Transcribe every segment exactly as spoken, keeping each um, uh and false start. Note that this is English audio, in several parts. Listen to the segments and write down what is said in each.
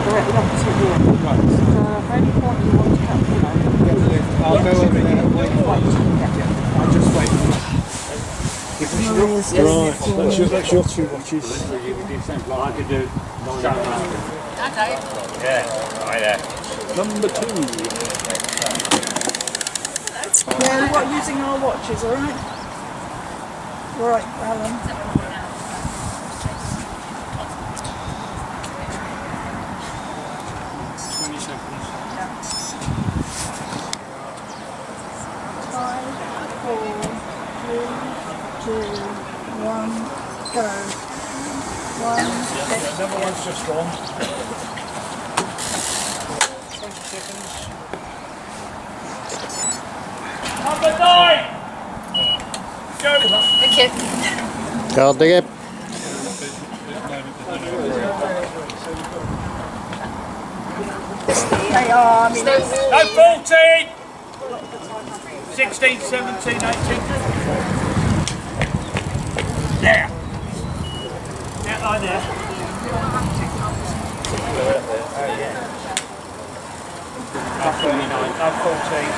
directly opposite here. Right. So if any point you want to come, you know, I'll go over there and wait. Yeah. I'll just wait. Maria's Right, that's your, that's your two watches. I could do okay. Yeah, right there. Number two. Yeah, we're using our watches, alright? Right, Alan. twenty seconds. Yeah. Five, four, three, two, one, go. One, Number one's just gone. twenty seconds. Number nine! Go! Thank you. Can't dig it. they are, I mean, No, fourteen! sixteen, seventeen, eighteen. There! Get line there. Up twenty-nine, up fourteen.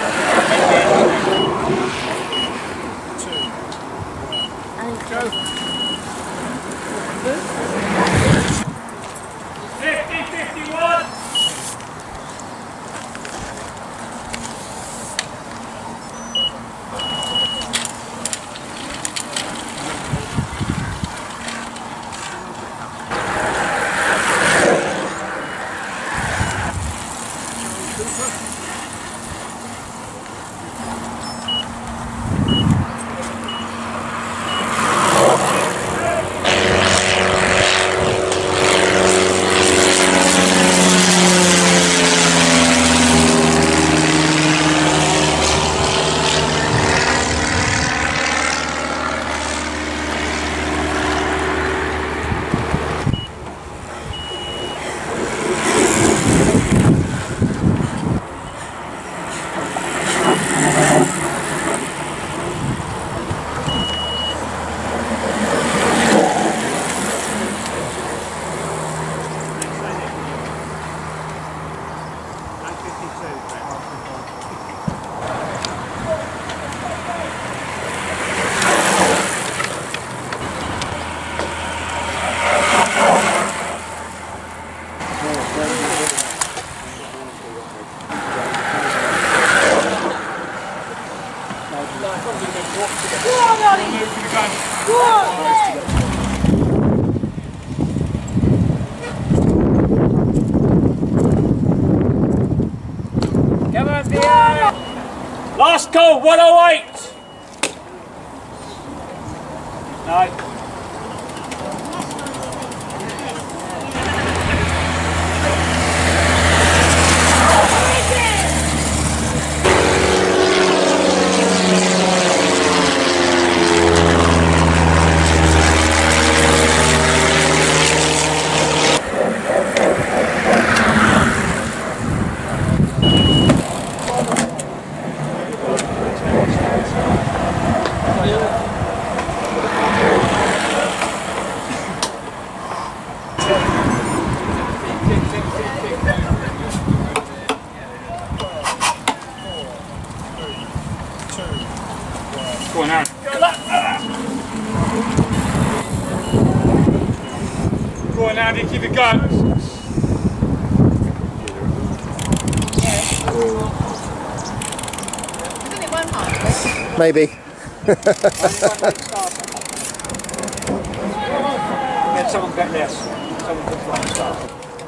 Two. Go. fifty, fifty-one. Last call, one oh eight! No. Go on, Aaron. Go on, Andy, keep it going. Maybe. Get someone back less. Someone puts one start.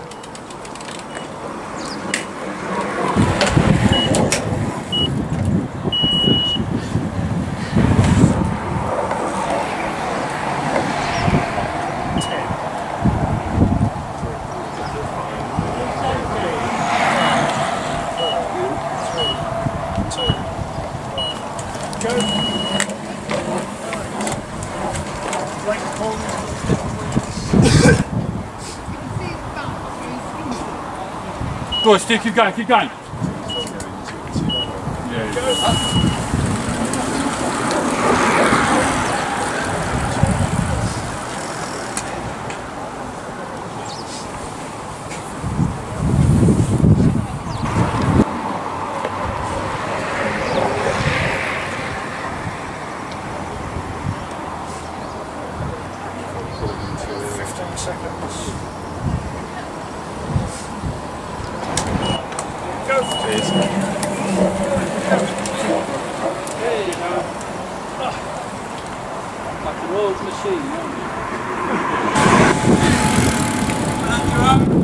Go on, Steve, keep going, keep going. Yeah. World machine, aren't you?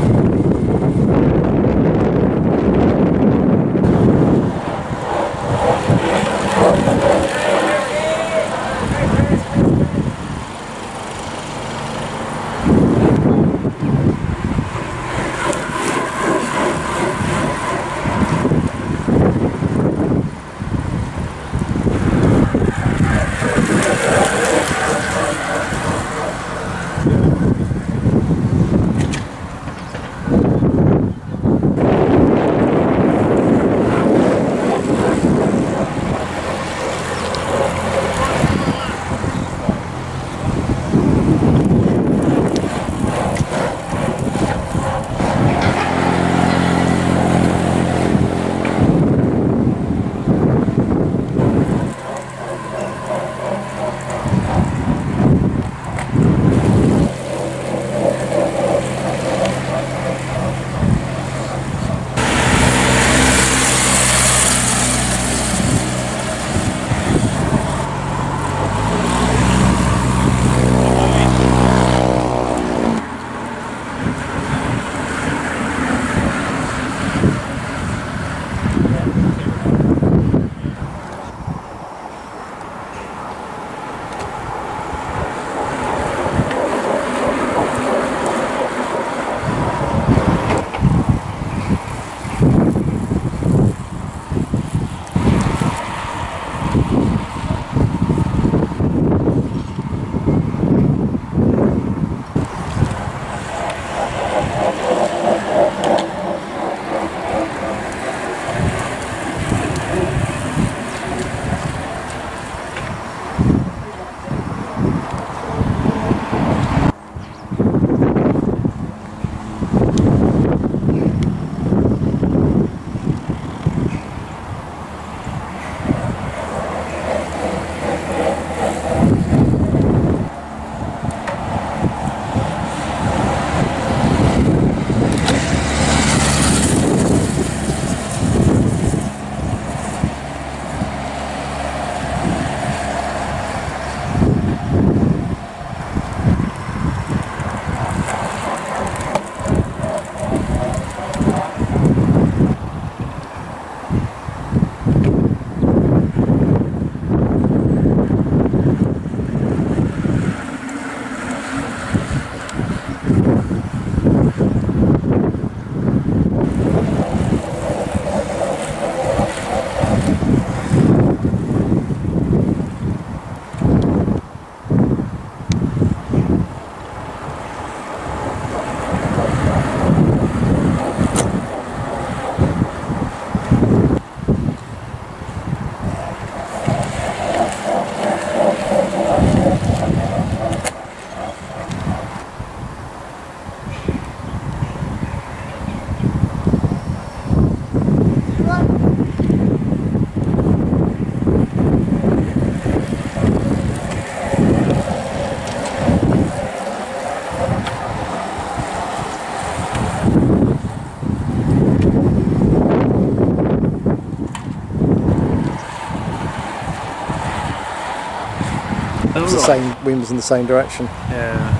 It's the same, wind was in the same direction. Yeah.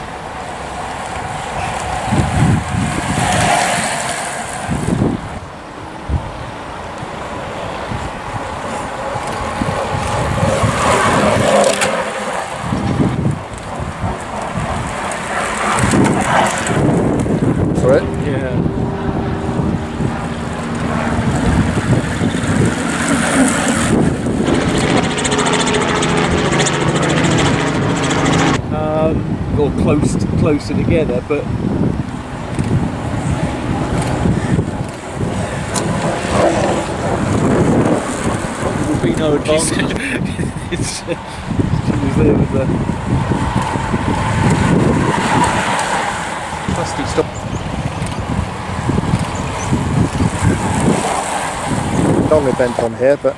For it? Yeah. Um, or close to, closer together, but there would be no advantage. It's uh, she was there with the trusty stop. Longer bent on here, but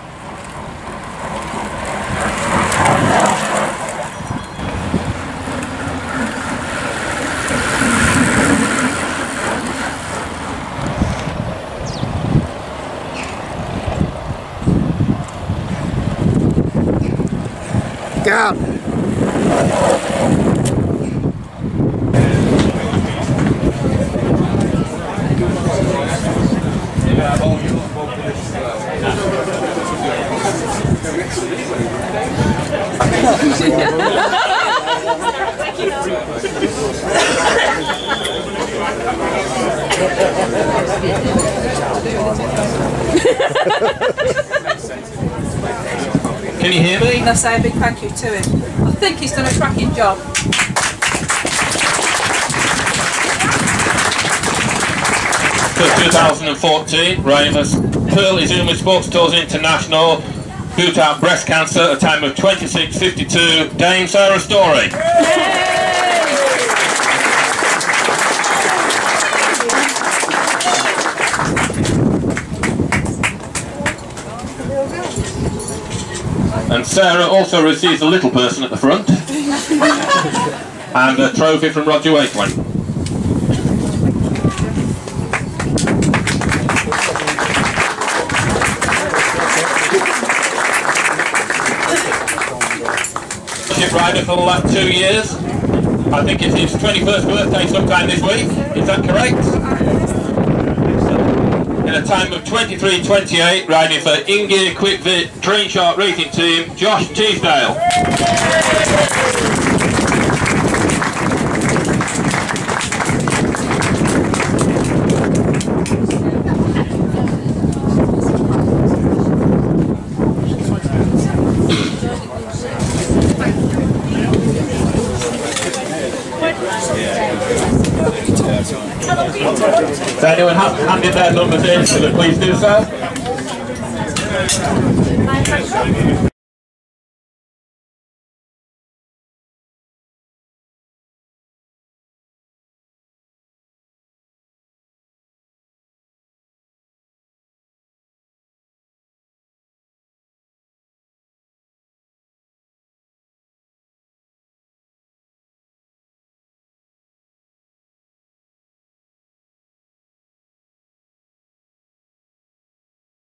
Down. Can you hear me? And I say a big thank you to him. I think he's done a cracking job. For two thousand fourteen, Ramus Pearl Izumi Sports Tours International, boot out breast cancer, a time of twenty-six fifty-two, Dame Sarah Storey. And Sarah also receives a little person at the front and a trophy from Roger Wakeling. Rider for the last two years. I think it's his twenty-first birthday sometime this week. Is that correct? In a time of twenty-three twenty-eight, riding for in-gear Quickvit Trainsharp racing team, Josh Teasdale. If anyone hasn't handed their numbers in, so please do so.